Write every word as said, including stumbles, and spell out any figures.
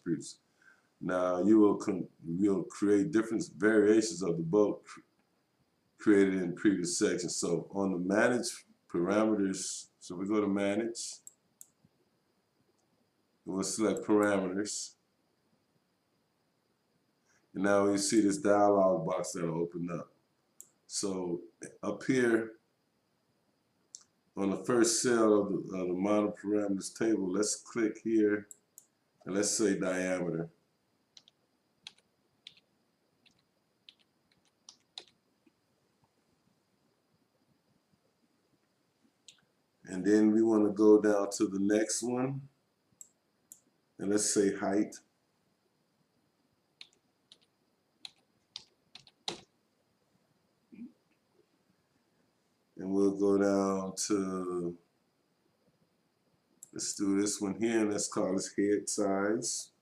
attributes. Now you will con you'll create different variations of the boat cr created in previous sections. So on the manage parameters, so we go to manage, and we'll select parameters. And now you see this dialog box that'll open up. So up here on the first cell of the, of the model parameters table, let's click here and let's say diameter. And then we want to go down to the next one and let's say height. And we'll go down to, let's do this one here, and let's call this head size.